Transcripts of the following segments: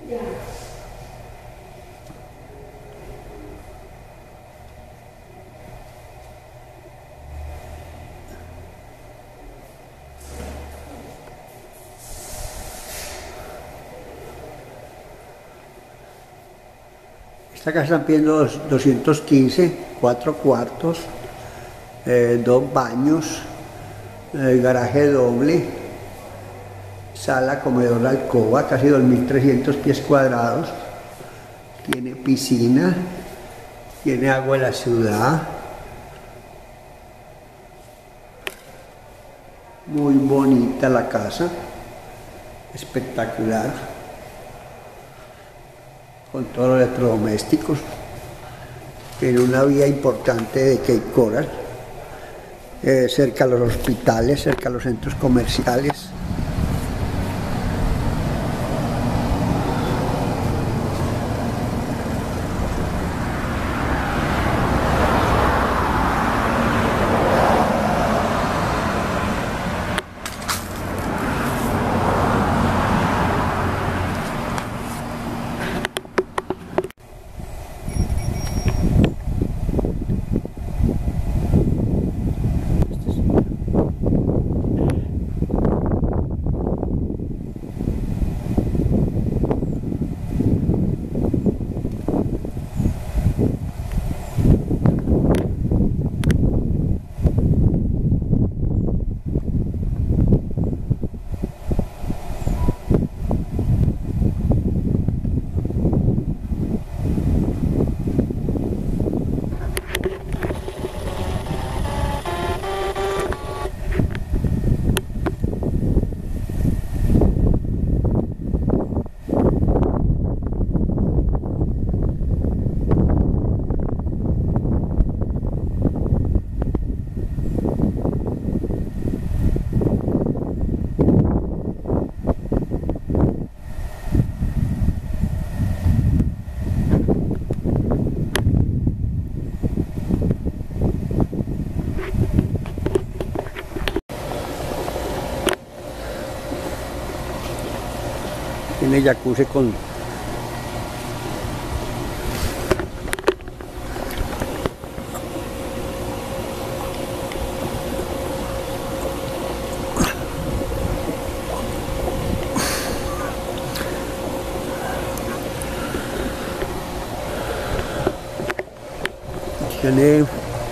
Esta casa están pidiendo 215, 4 cuartos, 2 baños, garaje doble, sala, comedor, alcoba, casi 2.300 pies cuadrados. Tiene piscina, tiene agua en la ciudad. Muy bonita la casa, espectacular. Con todos los electrodomésticos, en una vía importante de Cape Coral, cerca a los hospitales, cerca a los centros comerciales. Tiene jacuzzi con tiene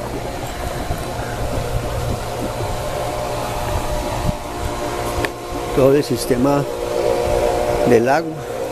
todo el sistema del agua.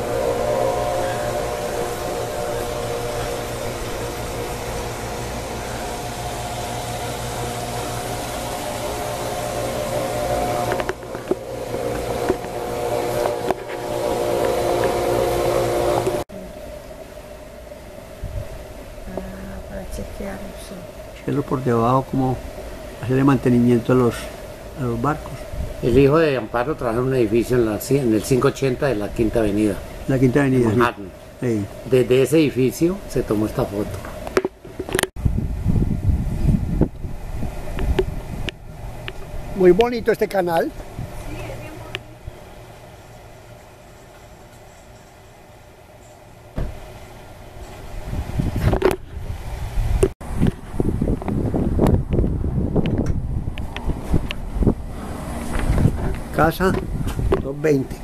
Para chequear, sí. Chequearlo por debajo, como hacerle mantenimiento a los barcos. El hijo de Amparo trabajó en un edificio en el 580 de la Quinta Avenida. La Quinta Avenida. En Manhattan. Sí. Desde ese edificio se tomó esta foto. Muy bonito este canal. Casa 220,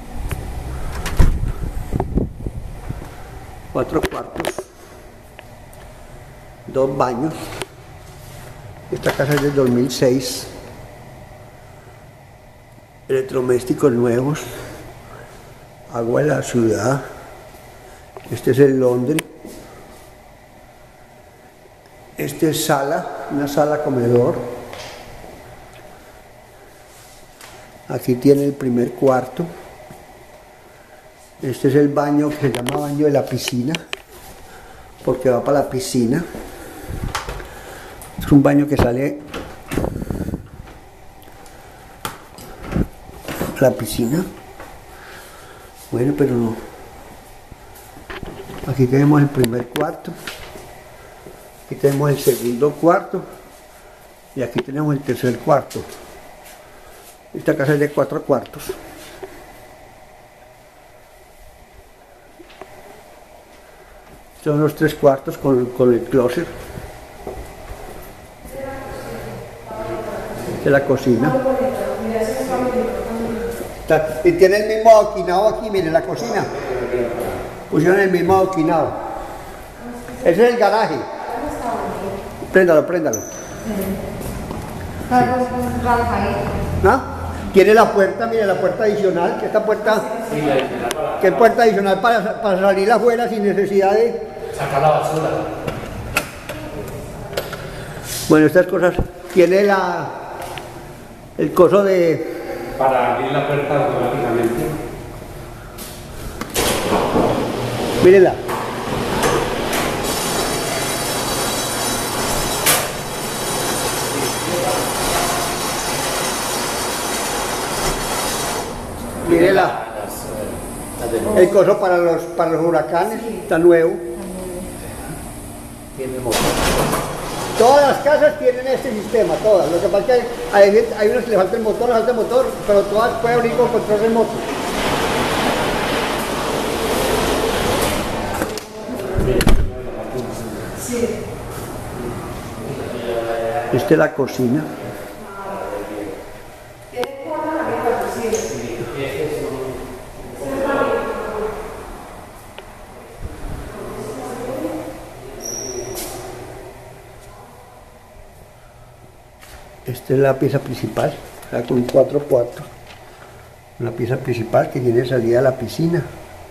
4 cuartos, 2 baños. Esta casa es del 2006. Electrodomésticos nuevos, agua en la ciudad. Este es el Londres. Este es sala, una sala comedor. Aquí tiene el primer cuarto. Este es el baño que se llama baño de la piscina, porque va para la piscina. Es un baño que sale a la piscina. Bueno, pero no. Aquí tenemos el primer cuarto. Aquí tenemos el segundo cuarto. Y aquí tenemos el tercer cuarto. Esta casa es de 4 cuartos. Son los 3 cuartos con el closet. Esta es la cocina. Y tiene el mismo adoquinado aquí, miren la cocina. Pusieron el mismo adoquinado. Ese es el garaje. Préndalo, préndalo. ¿No? Tiene la puerta, mire la puerta adicional, que esta puerta, que es puerta adicional para salir afuera sin necesidad de sacar la basura. Bueno, estas cosas, tiene el coso de... Para abrir la puerta automáticamente. Mírenla. Mírenla. El coso para los huracanes, está nuevo. Tiene motor. Todas las casas tienen este sistema, todas. Lo que pasa es que hay unas que le falta el motor, le falta el motor, pero todas pueden abrir con control remoto. Esta es la cocina. Esta es la pieza principal, o sea, con 4 cuartos. La pieza principal que tiene salida a la piscina.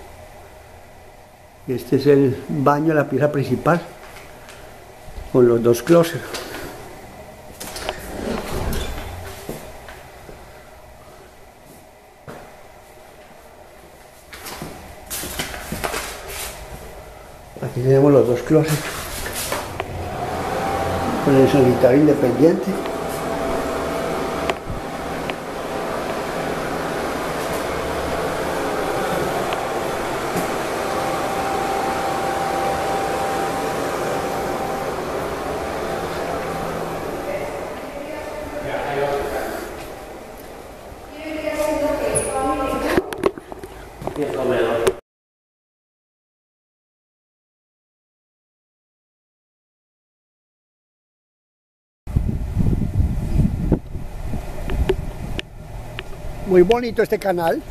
Este es el baño, la pieza principal, con los 2 closets. Aquí tenemos los 2 closets, con el sanitario independiente. Y el comedor. Muy bonito este canal.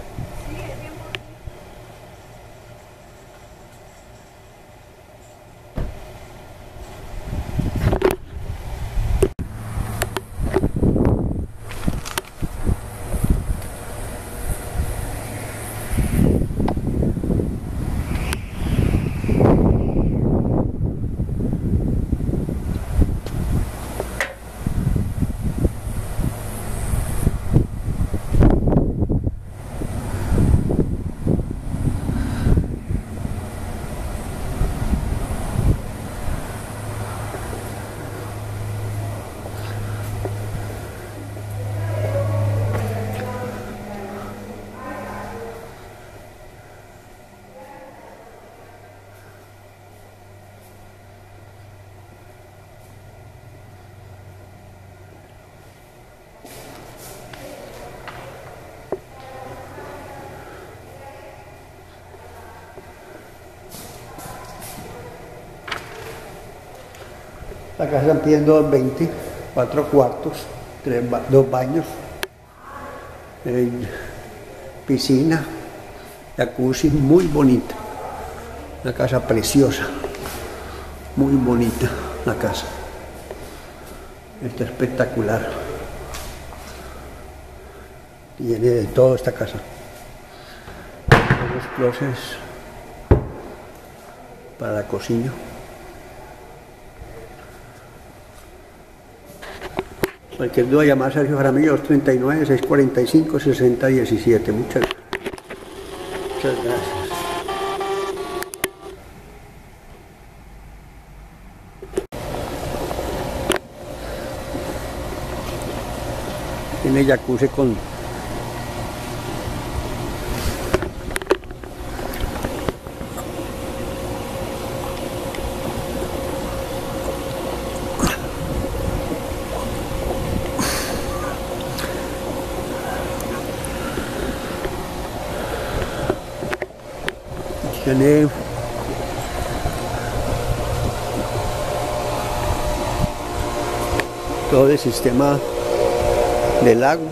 La casa están pidiendo 20, 4 cuartos, 2 baños, piscina, jacuzzi, muy bonita. Una casa preciosa, muy bonita la casa. Está espectacular. Tiene de todo esta casa. Los closets para la cocina. Cualquier duda, llamar a Sergio Jaramillo 239-645-6017. Muchas gracias. Tiene jacuzzi con tiene todo el sistema del agua.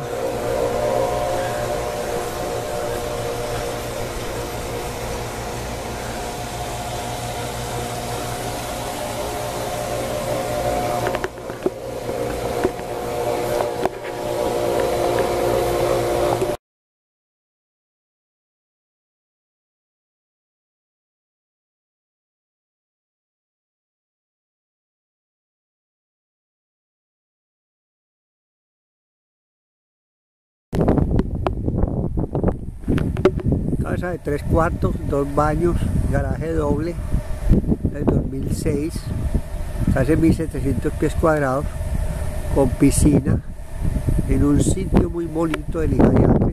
Casa de 3 cuartos, 2 baños, garaje doble, del 2006, casi 1700 pies cuadrados, con piscina, en un sitio muy bonito de Lijayapes,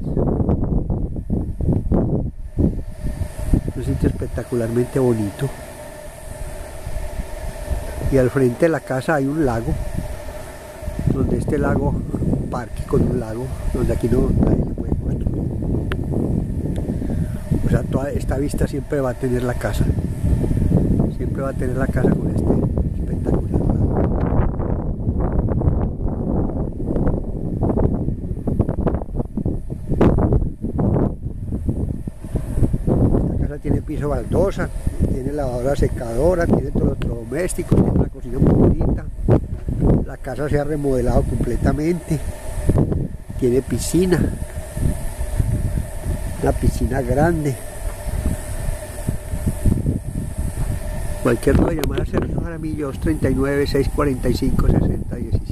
un sitio espectacularmente bonito, y al frente de la casa hay un lago, donde este lago, un parque con un lago, donde aquí no nadie le puede construir. O sea, toda esta vista siempre va a tener la casa. Siempre va a tener la casa con este espectacular lago. Esta casa tiene piso baldosa, tiene lavadora secadora, tiene todos los domésticos, tiene una cocina muy bonita. La casa se ha remodelado completamente. Tiene piscina. Una piscina grande. Cualquier duda, llamar a Sergio Jaramillo 239-645-6017.